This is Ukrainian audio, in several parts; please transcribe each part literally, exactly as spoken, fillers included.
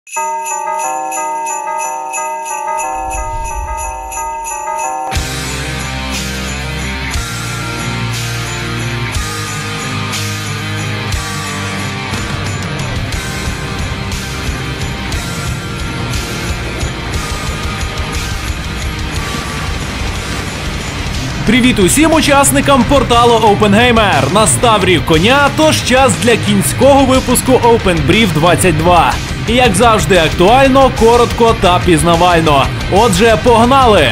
Привіт усім учасникам порталу OpenGamer! Настав рік коня, тож час для кінського випуску OpenBrief двадцять два. І як завжди актуально, коротко та пізнавально. Отже, погнали!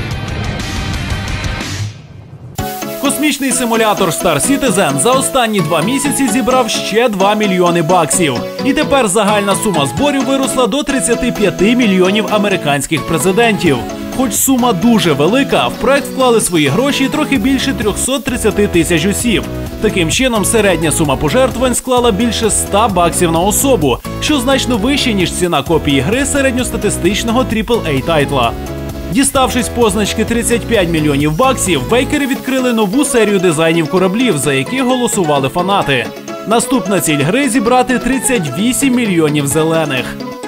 Космічний симулятор Star Citizen за останні два місяці зібрав ще два мільйони баксів. І тепер загальна сума зборів виросла до тридцяти п'яти мільйонів американських президентів. Хоч сума дуже велика, в проект вклали свої гроші трохи більше трьохсот тридцяти тисяч осіб. Таким чином, середня сума пожертвувань склала більше ста баксів на особу, що значно вище, ніж ціна копії гри середньостатистичного трипл ей тайтла. Діставшись позначки тридцять п'ять мільйонів баксів, бейкери відкрили нову серію дизайнів кораблів, за які голосували фанати. Наступна ціль гри – зібрати тридцять вісім мільйонів зелених.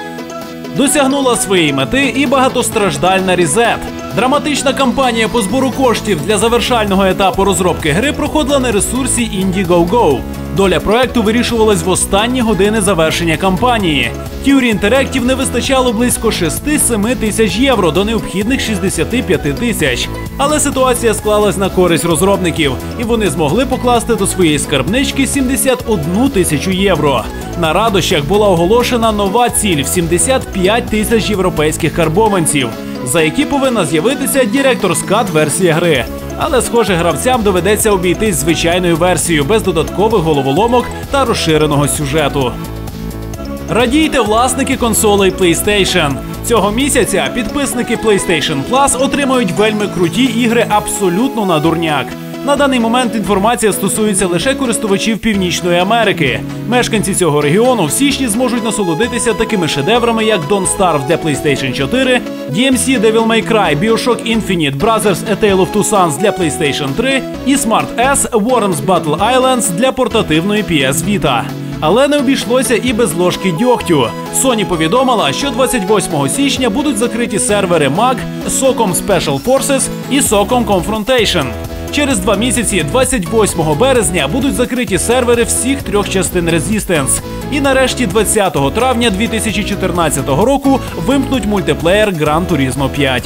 Досягнула своєї мети і багатостраждальна Reset. Драматична кампанія по збору коштів для завершального етапу розробки гри проходила на ресурсі Indiegogo. Доля проекту вирішувалась в останні години завершення кампанії. Theory Interactive не вистачало близько шести-семи тисяч євро до необхідних шістдесяти п'яти тисяч. Але ситуація склалась на користь розробників, і вони змогли покласти до своєї скарбнички сімдесят одну тисячу євро. На радощах була оголошена нова ціль в сімдесят п'ять тисяч європейських карбованців, за які повинна з'явитися Director's Cut версія гри. Але, схоже, гравцям доведеться обійтись звичайною версією без додаткових головоломок та розширеного сюжету. Радійте, власники консолей PlayStation! Цього місяця підписники PlayStation Plus отримають вельми круті ігри абсолютно на дурняк. На даний момент інформація стосується лише користувачів Північної Америки. Мешканці цього регіону в січні зможуть насолодитися такими шедеврами, як Don't Starve для PlayStation чотири, ді ем сі Devil May Cry, BioShock Infinite, Brothers A Tale of Two Sons для PlayStation три і Smart S Worms Battle Islands для портативної пі ес Vita. Але не обійшлося і без ложки дьогтю. Sony повідомила, що двадцять восьмого січня будуть закриті сервери мак, соком Special Forces і соком Confrontation. Через два місяці, двадцять восьмого березня, будуть закриті сервери всіх трьох частин Resistance. І нарешті двадцятого травня дві тисячі чотирнадцятого року вимкнуть мультиплеєр Gran Turismo п'ять.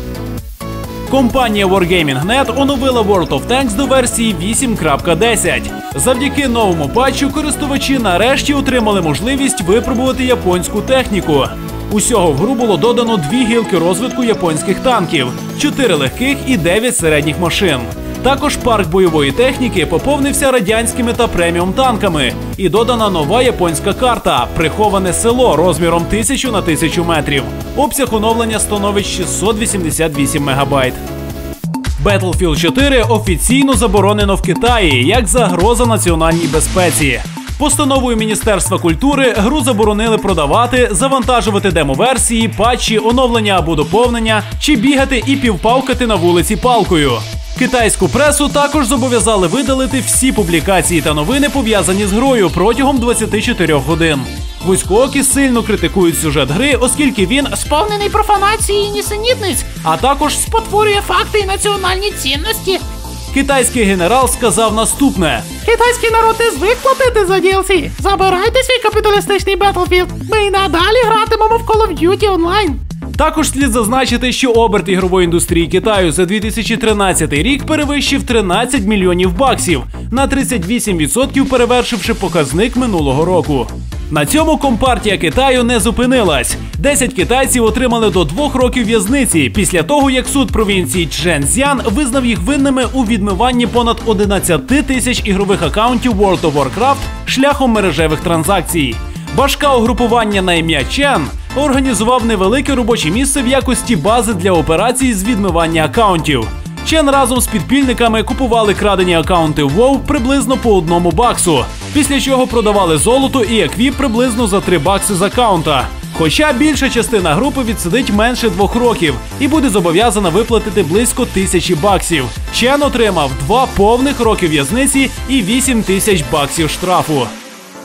Компанія Wargaming крапка нет оновила World of Tanks до версії вісім крапка десять. Завдяки новому патчу користувачі нарешті отримали можливість випробувати японську техніку. Усього в гру було додано дві гілки розвитку японських танків, чотири легких і дев'ять середніх машин. Також парк бойової техніки поповнився радянськими та преміум танками. І додана нова японська карта – приховане село розміром тисячу на тисячу метрів. Обсяг оновлення становить шістсот вісімдесят вісім мегабайт. Battlefield чотири офіційно заборонено в Китаї як загроза національній безпеці. Постановою Міністерства культури гру заборонили продавати, завантажувати демо-версії, патчі, оновлення або доповнення, чи бігати і півпавкати на вулиці палкою. Китайську пресу також зобов'язали видалити всі публікації та новини, пов'язані з грою, протягом двадцяти чотирьох годин. Вузькоокі сильно критикують сюжет гри, оскільки він сповнений профанації і нісенітниць, а також спотворює факти і національні цінності. Китайський генерал сказав наступне: «Китайський народ не звик платити за ді ел сі. Забирайте свій капіталістичний Battlefield. Ми й надалі гратимемо в Call of Duty Online». Також слід зазначити, що оберт ігрової індустрії Китаю за дві тисячі тринадцятий рік перевищив тринадцять мільйонів баксів, на тридцять вісім відсотків перевершивши показник минулого року. На цьому компартія Китаю не зупинилась. Десять китайців отримали до двох років в'язниці після того, як суд провінції Чженцзян визнав їх винними у відмиванні понад одинадцяти тисяч ігрових акаунтів World of Warcraft шляхом мережевих транзакцій. Башка угрупування на ім'я Чен організував невелике робоче місце в якості бази для операцій з відмивання акаунтів. Чен разом з підпільниками купували крадені акаунти WoW приблизно по одному баксу, після чого продавали золото і еквіп приблизно за три бакси з акаунта. Хоча більша частина групи відсидить менше двох років і буде зобов'язана виплатити близько тисячі баксів. Чен отримав два повних роки в'язниці і вісім тисяч баксів штрафу.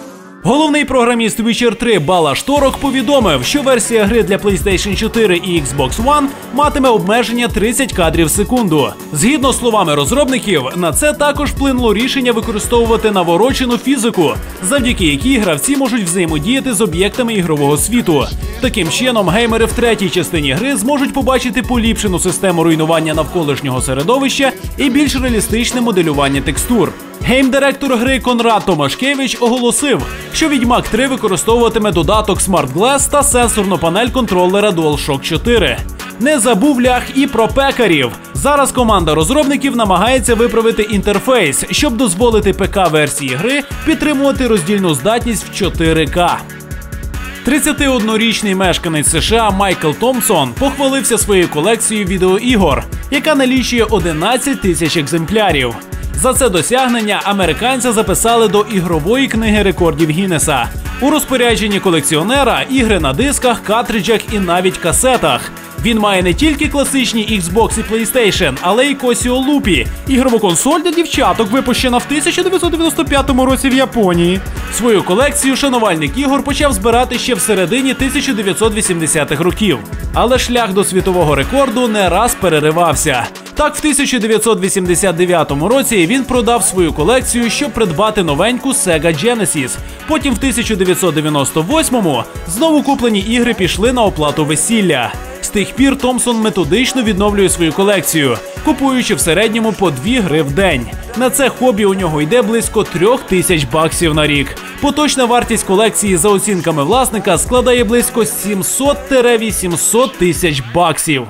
Головний програміст Witcher три Бала Шторок повідомив, що версія гри для PlayStation чотири і Xbox One матиме обмеження тридцять кадрів в секунду. Згідно з словами розробників, на це також вплинуло рішення використовувати наворочену фізику, завдяки якій гравці можуть взаємодіяти з об'єктами ігрового світу. Таким чином, геймери в третій частині гри зможуть побачити поліпшену систему руйнування навколишнього середовища і більш реалістичне моделювання текстур. Гейм-директор гри Конрад Томашкевич оголосив, що Відьмак три використовуватиме додаток Smart Glass та сенсорну панель контролера DualShock чотири. Не забув лях і про пекарів. Зараз команда розробників намагається виправити інтерфейс, щоб дозволити ПК-версії гри підтримувати роздільну здатність в чотири ка. тридцятиоднорічний мешканець США Майкл Томпсон похвалився своєю колекцією відеоігор, яка налічує одинадцять тисяч екземплярів. За це досягнення американця записали до ігрової книги рекордів Гіннеса. У розпорядженні колекціонера ігри на дисках, картриджах і навіть касетах. Він має не тільки класичні Xbox і PlayStation, але й Casio Loopy – ігрову консоль для дівчаток, випущена в тисяча дев'ятсот дев'яносто п'ятому році в Японії. Свою колекцію шанувальник ігор почав збирати ще в середині тисяча дев'ятсот вісімдесятих років. Але шлях до світового рекорду не раз переривався. Так, в тисяча дев'ятсот вісімдесят дев'ятому році він продав свою колекцію, щоб придбати новеньку Sega Genesis. Потім в тисяча дев'ятсот дев'яносто восьмому знову куплені ігри пішли на оплату весілля. З тих пір Томпсон методично відновлює свою колекцію, купуючи в середньому по дві гри в день. На це хобі у нього йде близько трьох тисяч баксів на рік. Поточна вартість колекції за оцінками власника складає близько сімсот - вісімсот тисяч баксів.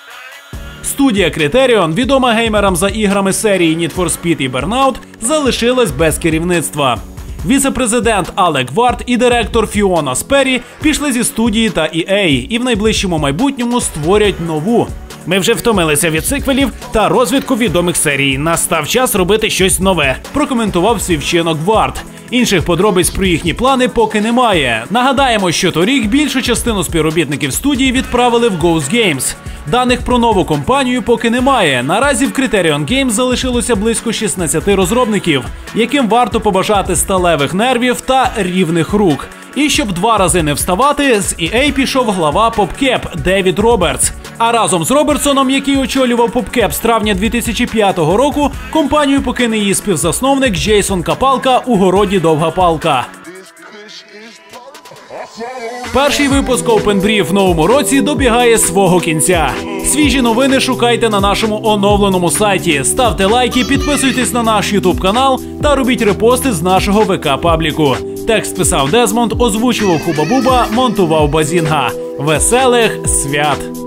Студія Criterion, відома геймерам за іграми серії Need for Speed і Burnout, залишилась без керівництва. Віце-президент Алек Вард і директор Фіона Сперрі пішли зі студії та і ей і в найближчому майбутньому створять нову. Ми вже втомилися від сиквелів та розвитку відомих серій. Настав час робити щось нове, прокоментував свій вчинок Вард. Інших подробиць про їхні плани поки немає. Нагадаємо, що торік більшу частину співробітників студії відправили в Ghost Games. Даних про нову компанію поки немає. Наразі в Criterion Games залишилося близько шістнадцяти розробників, яким варто побажати сталевих нервів та рівних рук. І щоб два рази не вставати, з і ей пішов глава PopCap Девід Робертс. А разом з Робертсоном, який очолював PopCap з травня дві тисячі п'ятого року, компанію покине її співзасновник Джейсон Капалка у городі Довга Палка. Перший випуск Open Brief в новому році добігає свого кінця. Свіжі новини шукайте на нашому оновленому сайті. Ставте лайки, підписуйтесь на наш ютуб канал та робіть репости з нашого ве ка-пабліку. Текст писав Дезмонд, озвучував Хуба Буба, монтував Базінга. Веселих свят!